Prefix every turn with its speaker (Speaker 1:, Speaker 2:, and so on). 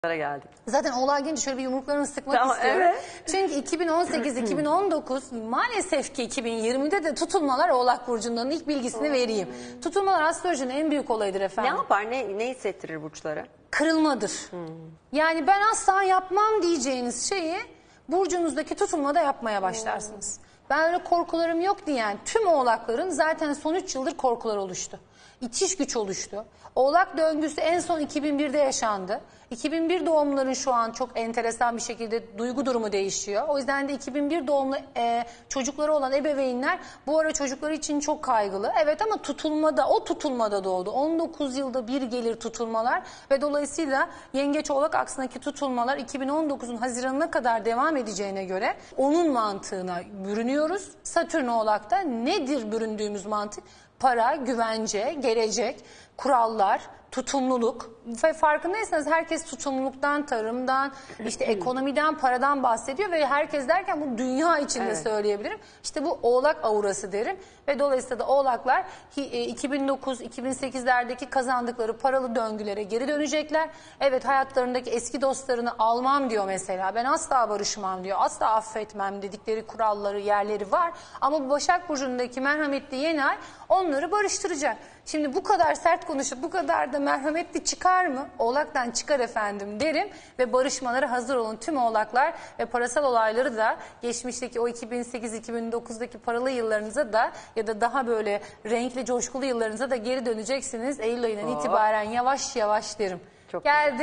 Speaker 1: Geldik.
Speaker 2: Zaten olay gelince şöyle bir yumruklarını sıkmak istiyorum.
Speaker 1: Evet.
Speaker 2: Çünkü 2018-2019 maalesef ki 2020'de de tutulmalar Oğlak Burcu'ndan ilk bilgisini vereyim. Tutulmalar astrolojinin en büyük olayıdır
Speaker 1: Ne
Speaker 2: efendim.
Speaker 1: yapar? Ne hissettirir burçlara?
Speaker 2: Kırılmadır. Yani ben asla yapmam diyeceğiniz şeyi burcunuzdaki tutulmada yapmaya başlarsınız. Ben öyle korkularım yok diyen tüm oğlakların zaten son 3 yıldır korkular oluştu. İtiş güç oluştu. Oğlak döngüsü en son 2001'de yaşandı. 2001 doğumluların şu an çok enteresan bir şekilde duygu durumu değişiyor. O yüzden de 2001 doğumlu çocukları olan ebeveynler bu ara çocukları için çok kaygılı. Evet ama o tutulmada doğdu. 19 yılda bir gelir tutulmalar ve dolayısıyla Yengeç Oğlak aksındaki tutulmalar 2019'un Haziran'ına kadar devam edeceğine göre onun mantığına bürünüyoruz. Satürn Oğlak'ta nedir büründüğümüz mantık? Para, güvence, gelecek, kurallar, tutumluluk ve farkındaysanız herkes tutumluluktan, tarımdan, işte ekonomiden, paradan bahsediyor ve herkes derken bu dünya içinde söyleyebilirim. İşte bu Oğlak aurası derim ve dolayısıyla da Oğlaklar 2009-2008'lerdeki kazandıkları paralı döngülere geri dönecekler. Evet, hayatlarındaki eski dostlarını almam diyor mesela. Ben asla barışmam diyor. Asla affetmem dedikleri kuralları, yerleri var. Ama bu Başak Burcu'ndaki merhametli yeni ay onları barıştıracak. Şimdi bu kadar sert konuşup bu kadar da merhametli çıkar mı? Oğlak'tan çıkar efendim derim ve barışmalara hazır olun tüm oğlaklar ve parasal olayları da geçmişteki o 2008-2009'daki paralı yıllarınıza da ya da daha böyle renkli coşkulu yıllarınıza da geri döneceksiniz. Eylül ayından itibaren yavaş yavaş derim.
Speaker 1: Çok
Speaker 2: geldi.